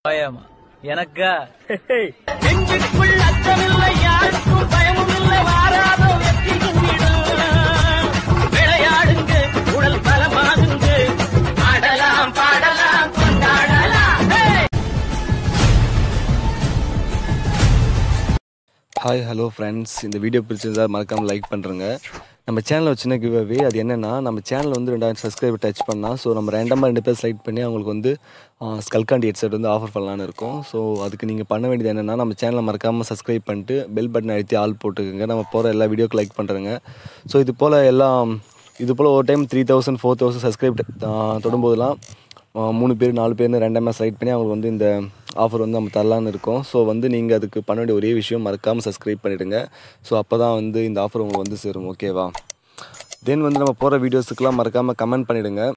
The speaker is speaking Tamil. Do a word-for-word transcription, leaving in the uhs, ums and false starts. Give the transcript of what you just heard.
பயமா எனக்கா? நெஞ்சுக்குள் அச்சமில்லை, யாருக்கும் பயமும் இல்லை, வாராத வெற்றி விளையாடுங்க, உடல் பலமாகுங்க, ஆடலாம் பாடலாம் கொண்டாடலாம். ஹாய் ஹலோ ஃப்ரெண்ட்ஸ், இந்த வீடியோ பிடிச்சிருந்தா மறக்காமல் லைக் பண்ணுறேங்க. நம்ம சேனலில் சின்ன கிவ்அவே அது என்னென்னா, நம்ம சேனல் வந்து ரெண்டாயிரம் சப்ஸ்கிரைபர் டச் பண்ணால் ஸோ நம்ம ரெண்டமாக ரெண்டு பேர் செலக்ட் பண்ணி அவங்களுக்கு வந்து ஸ்கல்காண்டி ஹெட்செட் வந்து ஆஃபர் பண்ணலான்னு இருக்கோம். ஸோ அதுக்கு நீங்கள் பண்ண வேண்டியது என்னென்னா, நம்ம சேனலை மறக்காமல் சப்ஸ்கிரைப் பண்ணிட்டு பெல் பட்டன் அழுத்தி ஆல் போட்டுக்கோங்க. நம்ம போகிற எல்லா வீடியோக்கு லைக் பண்ணுறேங்க. ஸோ இது போல் எல்லாம் இது போல் ஒரு time three thousand four thousand subscribe தொடும்போதெல்லாம் மூணு பேர் நாலு பேர்னு ரெண்டாமே செலக்ட் பண்ணி அவங்களுக்கு வந்து இந்த ஆஃபர் வந்து நம்ம தரலான்னு இருக்கோம். ஸோ வந்து நீங்கள் அதுக்கு பண்ண வேண்டிய ஒரே விஷயம், மறக்காமல் சப்ஸ்கிரைப் பண்ணிவிடுங்க. ஸோ அப்போ தான் வந்து இந்த ஆஃபர் உங்களுக்கு வந்து சேரும். ஓகேவா? தென் வந்து நம்ம போகிற வீடியோஸுக்கெலாம் மறக்காமல் கமெண்ட் பண்ணிவிடுங்க.